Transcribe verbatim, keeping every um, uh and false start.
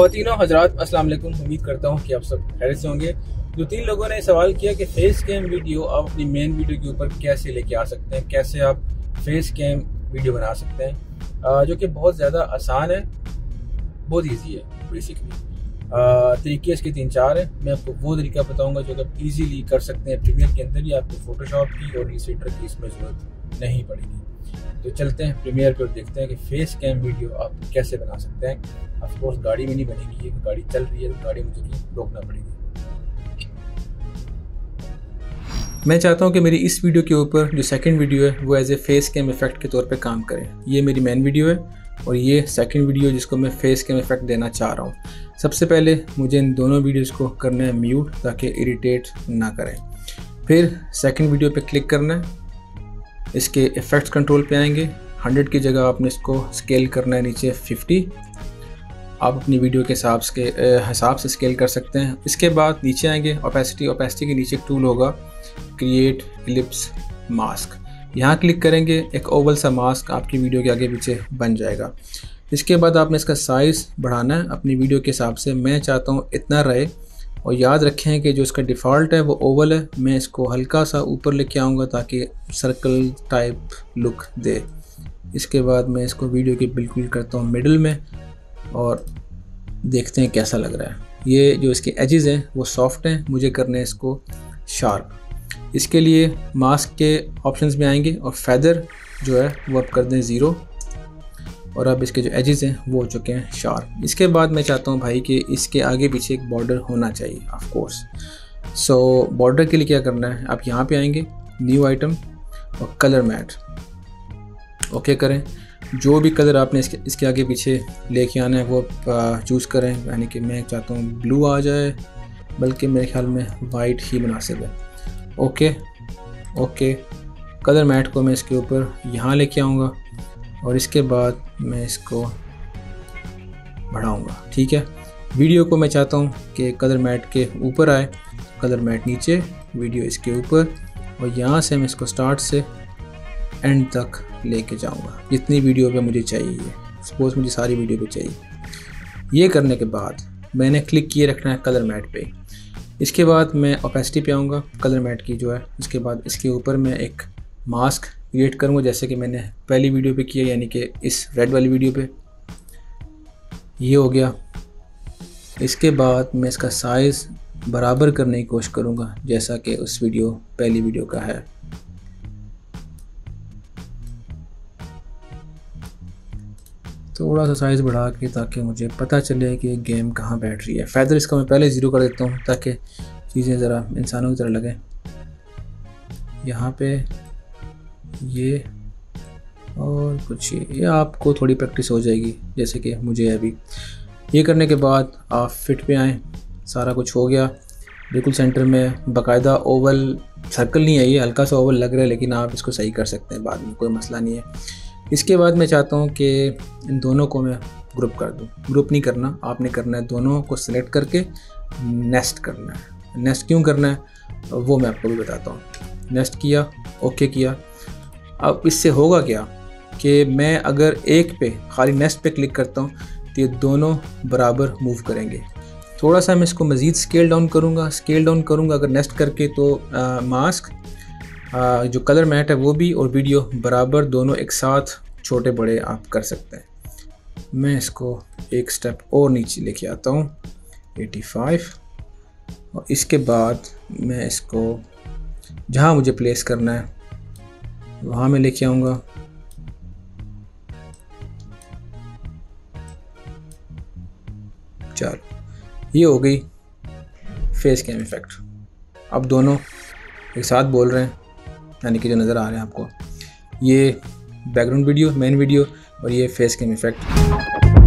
ख़वातीनो हज़रात अस्सलाम वालेकुम। उम्मीद करता हूँ कि आप सब खैरियत से होंगे। दो तीन लोगों ने सवाल किया कि फेस कैम वीडियो आप अपनी मेन वीडियो के ऊपर कैसे लेके आ सकते हैं, कैसे आप फेस कैम वीडियो बना सकते हैं, आ, जो कि बहुत ज़्यादा आसान है, बहुत ईजी है। बेसिकली तरीके इसके तीन चार हैं। मैं आपको वो तरीका बताऊंगा जो कि आप ईजीली कर सकते हैं प्रीमियर के अंदर ही। आपको फोटोशॉप की और इलस्ट्रेटर की इसमें ज़रूरत नहीं पड़ेगी। तो चलते हैं प्रीमियर पे और देखते हैं कि फेस कैम वीडियो आप कैसे बना सकते हैं। ऑफ कोर्स गाड़ी में नहीं बनेगी, ये गाड़ी चल रही है तो गाड़ी मुझे रोकना पड़ेगी। मैं चाहता हूं कि मेरी इस वीडियो के ऊपर जो सेकंड वीडियो है वो as a face cam effect के तौर पे काम करे। ये मेरी मेन वीडियो है और ये सेकंड वीडियो जिसको मैं फेस कैम इफेक्ट देना चाह रहा हूँ। सबसे पहले मुझे इन दोनों वीडियोज़ को करना है म्यूट ताकि इरिटेट ना करें। फिर सेकंड वीडियो पे क्लिक करना है, इसके इफ़ेक्ट्स कंट्रोल पे आएंगे। हंड्रेड की जगह आपने इसको स्केल करना है नीचे फिफ्टी। आप अपनी वीडियो के हिसाब के हिसाब से स्केल कर सकते हैं। इसके बाद नीचे आएंगे ओपेसिटी। ओपेसिटी के नीचे एक टूल होगा क्रिएट इलिप्स मास्क, यहाँ क्लिक करेंगे, एक ओवल सा मास्क आपकी वीडियो के आगे पीछे बन जाएगा। इसके बाद आपने इसका साइज़ बढ़ाना है अपनी वीडियो के हिसाब से। मैं चाहता हूँ इतना रहे और याद रखें कि जो इसका डिफ़ॉल्ट है वो ओवल है। मैं इसको हल्का सा ऊपर लेके आऊँगा ताकि सर्कल टाइप लुक दे। इसके बाद मैं इसको वीडियो के बिल्कुल करता हूँ मिडल में और देखते हैं कैसा लग रहा है। ये जो इसके एजेस हैं वो सॉफ्ट हैं, मुझे करने हैं इसको शार्प। इसके लिए मास्क के ऑप्शंस में आएंगे और फेदर जो है वो आप कर दें ज़ीरो और अब इसके जो एजेस हैं वो हो चुके हैं शार्प। इसके बाद मैं चाहता हूँ भाई कि इसके आगे पीछे एक बॉर्डर होना चाहिए ऑफ कोर्स। सो बॉर्डर के लिए क्या करना है, आप यहाँ पे आएंगे न्यू आइटम और कलर मैट ओके करें। जो भी कलर आपने इसके इसके आगे पीछे लेके आना है वो चूज़ करें। यानी कि मैं चाहता हूँ ब्लू आ जाए, बल्कि मेरे ख्याल में वाइट ही मुनासिब है। ओके ओके कलर मैट को मैं इसके ऊपर यहाँ लेके आऊँगा और इसके बाद मैं इसको बढ़ाऊँगा। ठीक है, वीडियो को मैं चाहता हूँ कि कलर मैट के ऊपर आए, कलर मैट नीचे, वीडियो इसके ऊपर, और यहाँ से मैं इसको स्टार्ट से एंड तक लेके जाऊँगा जितनी वीडियो पे मुझे चाहिए। सपोज़ मुझे सारी वीडियो पे चाहिए। ये करने के बाद मैंने क्लिक किए रखना है कलर मैट पे। इसके बाद मैं ओपेसिटी पे आऊँगा कलर मैट की जो है। इसके बाद इसके ऊपर मैं एक मास्क क्रिएट करूँगा जैसे कि मैंने पहली वीडियो पे किया, यानी कि इस रेड वाली वीडियो पे। ये हो गया। इसके बाद मैं इसका साइज़ बराबर करने की कोशिश करूँगा जैसा कि उस वीडियो पहली वीडियो का है। थोड़ा सा साइज़ बढ़ा के ताकि मुझे पता चले कि गेम कहाँ बैठ रही है। फेदर इसका मैं पहले ज़ीरो कर देता हूँ ताकि चीज़ें ज़रा इंसानों की तरह लगें। यहाँ पे ये और कुछ ये, ये आपको थोड़ी प्रैक्टिस हो जाएगी जैसे कि मुझे अभी। ये करने के बाद आप फिट पे आएँ, सारा कुछ हो गया बिल्कुल सेंटर में। बाकायदा ओवल सर्कल नहीं है, ये हल्का सा ओवल लग रहा है, लेकिन आप इसको सही कर सकते हैं बाद में, कोई मसला नहीं है। इसके बाद मैं चाहता हूँ कि इन दोनों को मैं ग्रुप कर दूँ। ग्रुप नहीं करना, आपने करना है दोनों को सिलेक्ट करके नेस्ट करना है। नेस्ट क्यों करना है वो मैं आपको भी बताता हूँ। नेस्ट किया, ओके किया। अब इससे होगा क्या कि मैं अगर एक पे खाली नेस्ट पे क्लिक करता हूँ तो ये दोनों बराबर मूव करेंगे। थोड़ा सा मैं इसको मज़ीद स्केल डाउन करूँगा। स्केल डाउन करूँगा अगर नेस्ट करके तो आ, मास्क आ, जो कलर मैट है वो भी और वीडियो बराबर दोनों एक साथ छोटे बड़े आप कर सकते हैं। मैं इसको एक स्टेप और नीचे लेके आता हूँ पचासी, और इसके बाद मैं इसको जहाँ मुझे प्लेस करना है वहाँ मैं लेके आऊँगा। चलो, ये हो गई फेस कैम इफेक्ट। अब दोनों एक साथ बोल रहे हैं, यानी कि जो नज़र आ रहे हैं आपको, ये बैकग्राउंड वीडियो मेन वीडियो और ये फेस कैम इफेक्ट।